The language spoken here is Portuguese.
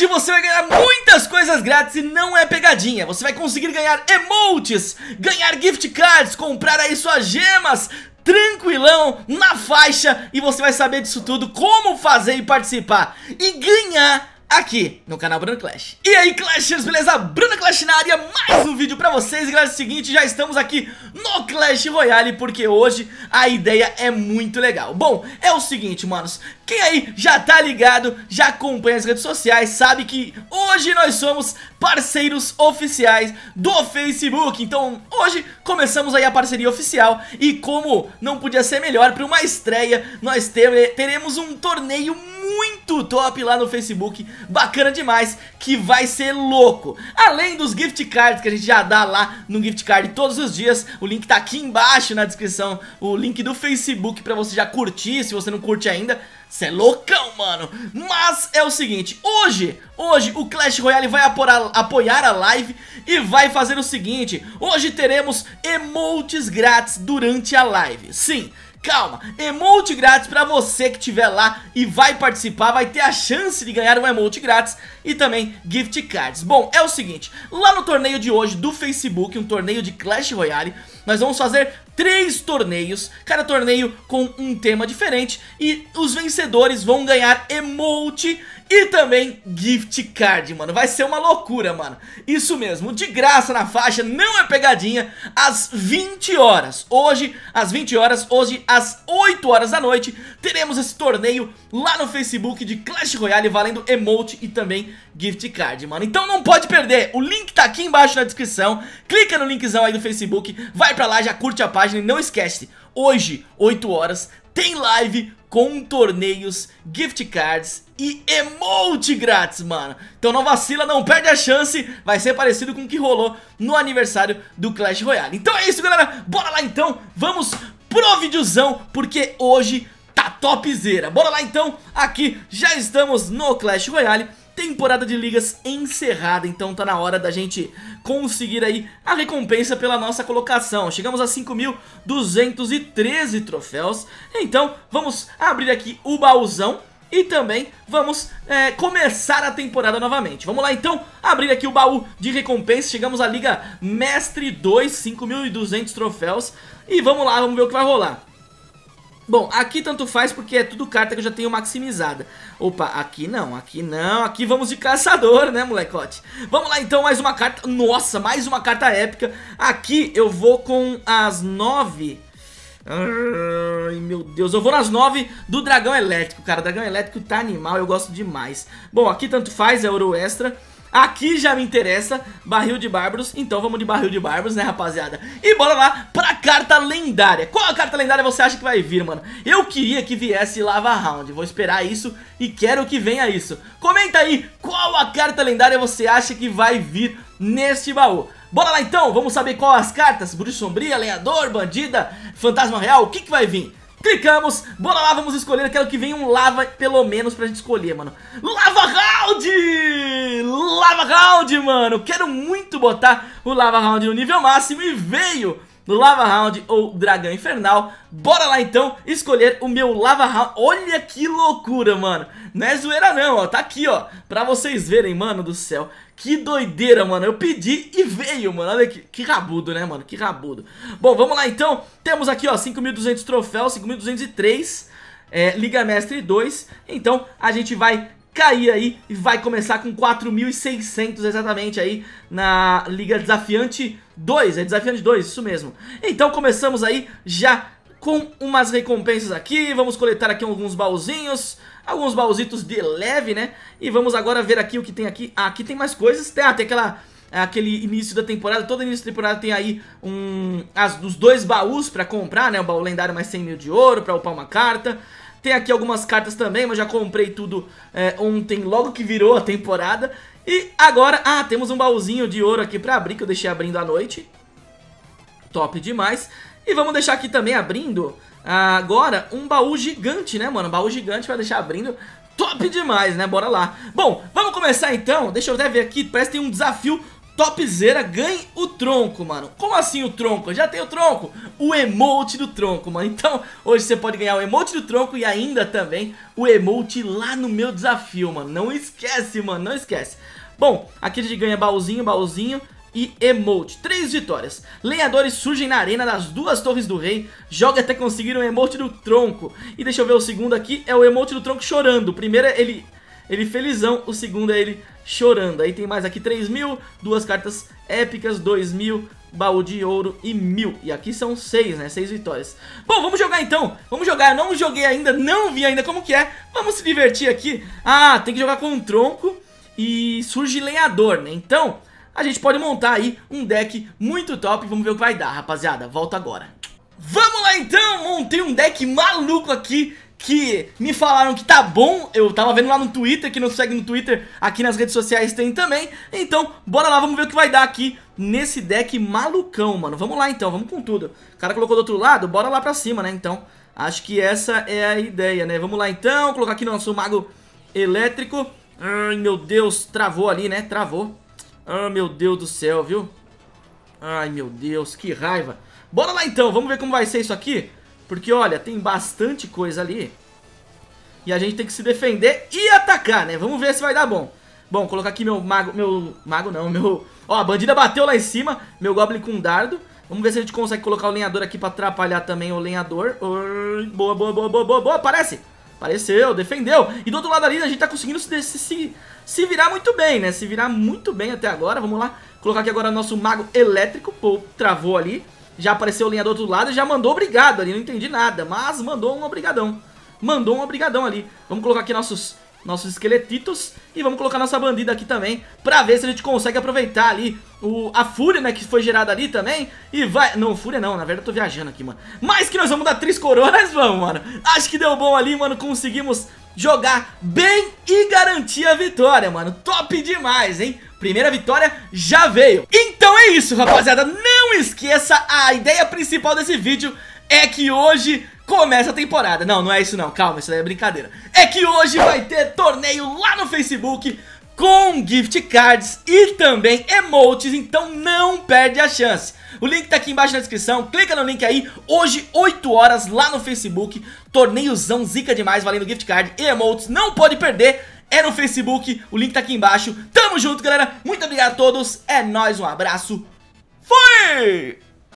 hoje você vai ganhar muitas coisas grátis e não é pegadinha. Você vai conseguir ganhar emotes, ganhar gift cards, comprar aí suas gemas, tranquilão, na faixa. E você vai saber disso tudo, como fazer e participar e ganhar aqui no canal Bruno Clash. E aí, Clashers, beleza? Bruno Clash na área, mais um vídeo pra vocês. E galera, é o seguinte, já estamos aqui no Clash Royale, porque hoje a ideia é muito legal. Bom, é o seguinte, manos, quem aí já tá ligado, já acompanha as redes sociais, sabe que hoje nós somos parceiros oficiais do Facebook. Então hoje começamos aí a parceria oficial e como não podia ser melhor, para uma estreia nós teremos um torneio muito top lá no Facebook, bacana demais, que vai ser louco. Além dos gift cards que a gente já dá lá no gift card todos os dias, o link tá aqui embaixo na descrição, o link do Facebook pra você já curtir, se você não curte ainda. Cê é loucão, mano. Mas é o seguinte, hoje o Clash Royale vai apoiar a live e vai fazer o seguinte: hoje teremos emotes grátis durante a live. Sim, calma, emote grátis pra você que estiver lá e vai participar, vai ter a chance de ganhar um emote grátis e também gift cards. Bom, é o seguinte, lá no torneio de hoje do Facebook, um torneio de Clash Royale, nós vamos fazer 3 torneios, cada torneio com um tema diferente, e os vencedores vão ganhar emote e também gift card, mano. Vai ser uma loucura, mano. Isso mesmo, de graça na faixa, não é pegadinha, às 20 horas. Hoje, às 20 horas, hoje às 8 horas da noite, teremos esse torneio lá no Facebook de Clash Royale, valendo emote e também gift card, mano. Então não pode perder, o link tá aqui embaixo na descrição. Clica no linkzão aí do Facebook, vai pra lá, já curte a página e não esquece, hoje, 8 horas, tem live com torneios, gift cards e emote grátis, mano. Então não vacila, não perde a chance. Vai ser parecido com o que rolou no aniversário do Clash Royale. Então é isso, galera, bora lá então. Vamos pro videozão, porque hoje tá topzera. Bora lá então, aqui já estamos no Clash Royale. Temporada de ligas encerrada, então tá na hora da gente conseguir aí a recompensa pela nossa colocação. Chegamos a 5.213 troféus, então vamos abrir aqui o baúzão e também vamos começar a temporada novamente. Vamos lá então, abrir aqui o baú de recompensa. Chegamos à Liga Mestre 2, 5.200 troféus e vamos lá, vamos ver o que vai rolar. Bom, aqui tanto faz porque é tudo carta que eu já tenho maximizada. Opa, aqui não, aqui vamos de caçador, né, molecote? Vamos lá então, mais uma carta, nossa, mais uma carta épica. Aqui eu vou com as 9... Ai, meu Deus, eu vou nas 9 do dragão elétrico, cara. O dragão elétrico tá animal, eu gosto demais. Bom, aqui tanto faz, é ouro extra. Aqui já me interessa, barril de bárbaros. Então vamos de barril de bárbaros, né, rapaziada? E bora lá pra carta lendária. Qual a carta lendária você acha que vai vir, mano? Eu queria que viesse Lava Round. Vou esperar isso e quero que venha isso. Comenta aí qual a carta lendária você acha que vai vir neste baú. Bora lá então, vamos saber qual as cartas. Bruxa Sombria, Lenhador, Bandida, Fantasma Real, o que vai vir? Clicamos, bora lá, vamos escolher. Eu quero que venha um lava, pelo menos, pra gente escolher, mano. Lava Round! Lava Round, mano. Quero muito botar o Lava Round no nível máximo e veio no Lava Round ou Dragão Infernal. Bora lá então escolher o meu Lava Round. Olha que loucura, mano. Não é zoeira não, ó. Tá aqui, ó, pra vocês verem, mano do céu. Que doideira, mano. Eu pedi e veio, mano. Olha que rabudo, né, mano? Que rabudo. Bom, vamos lá então. Temos aqui, ó, 5.200 troféus, 5.203, Liga Mestre 2. Então a gente vai cair aí e vai começar com 4.600 exatamente aí na Liga Desafiante 2. É Desafiante 2, isso mesmo. Então começamos aí já com umas recompensas aqui. Vamos coletar aqui alguns baúzinhos, alguns baúzitos de leve, né? E vamos agora ver aqui o que tem aqui. Ah, aqui tem mais coisas. Tem aquele início da temporada. Todo início da temporada tem aí os 2 baús pra comprar, né? O baú lendário mais 100 mil de ouro pra upar uma carta. Tem aqui algumas cartas também, mas já comprei tudo ontem, logo que virou a temporada. E agora, temos um baúzinho de ouro aqui pra abrir, que eu deixei abrindo à noite. Top demais. E vamos deixar aqui também abrindo agora um baú gigante, né, mano? Baú gigante vai deixar abrindo. Top demais, né? Bora lá. Bom, vamos começar então. Deixa eu até ver aqui, parece que tem um desafio Topzera, ganhe o tronco, mano. Como assim o tronco? Eu já tenho o tronco. O emote do tronco, mano. Então, hoje você pode ganhar o emote do tronco e ainda também o emote lá no meu desafio, mano. Não esquece, mano, não esquece. Bom, aqui a gente ganha baúzinho, baúzinho e emote. 3 vitórias. Lenhadores surgem na arena das 2 torres do rei. Joga até conseguir o emote do tronco. E deixa eu ver o segundo aqui. É o emote do tronco chorando. O primeiro é ele felizão, o segundo é ele chorando. Aí tem mais aqui 3.000, 2 cartas épicas, 2.000, baú de ouro e 1.000. E aqui são 6, né? 6 vitórias. Bom, vamos jogar então. Vamos jogar. Eu não joguei ainda, não vi ainda como que é. Vamos se divertir aqui. Ah, tem que jogar com um tronco e surge lenhador, né? Então, a gente pode montar aí um deck muito top. Vamos ver o que vai dar, rapaziada. Volta agora. Vamos lá então. Montei um deck maluco aqui que me falaram que tá bom. Eu tava vendo lá no Twitter, que não segue no Twitter, aqui nas redes sociais tem também. Então, bora lá, vamos ver o que vai dar aqui nesse deck malucão, mano. Vamos lá então, vamos com tudo. O cara colocou do outro lado, bora lá pra cima, né? Então, acho que essa é a ideia, né? Vamos lá então, colocar aqui nosso mago elétrico. Ai, meu Deus, travou ali, né? Travou. Ai, meu Deus do céu, viu? Ai, meu Deus, que raiva. Bora lá então, vamos ver como vai ser isso aqui. Porque, olha, tem bastante coisa ali. E a gente tem que se defender e atacar, né? Vamos ver se vai dar bom. Bom, colocar aqui meu mago... Ó, a bandida bateu lá em cima. Meu goblin com dardo. Vamos ver se a gente consegue colocar o lenhador aqui pra atrapalhar também o lenhador. Boa, boa, boa, boa, boa, boa. Aparece. Apareceu, defendeu. E do outro lado ali a gente tá conseguindo se virar muito bem, né? Se virar muito bem até agora. Vamos lá. Colocar aqui agora nosso mago elétrico. Pô, travou ali. Já apareceu o lenhador do outro lado e já mandou obrigado ali, não entendi nada, mas mandou um obrigadão. Mandou um obrigadão ali. Vamos colocar aqui nossos esqueletitos e vamos colocar nossa bandida aqui também, pra ver se a gente consegue aproveitar ali a fúria, né, que foi gerada ali também. E vai... Não, fúria não, na verdade eu tô viajando aqui, mano. Mas que nós vamos dar 3 coroas, vamos, mano. Acho que deu bom ali, mano, conseguimos jogar bem e garantir a vitória, mano. Top demais, hein? Primeira vitória já veio. Então é isso, rapaziada. Não esqueça, a ideia principal desse vídeo é que hoje começa a temporada. Não, não é isso não, calma, isso daí é brincadeira. É que hoje vai ter torneio lá no Facebook com gift cards e também emotes, então não perde a chance. O link tá aqui embaixo na descrição, clica no link aí. Hoje, 8 horas, lá no Facebook, torneiozão zica demais, valendo gift card e emotes, não pode perder. É no Facebook, o link tá aqui embaixo. Tamo junto, galera, muito obrigado a todos, é nóis, um abraço, fui!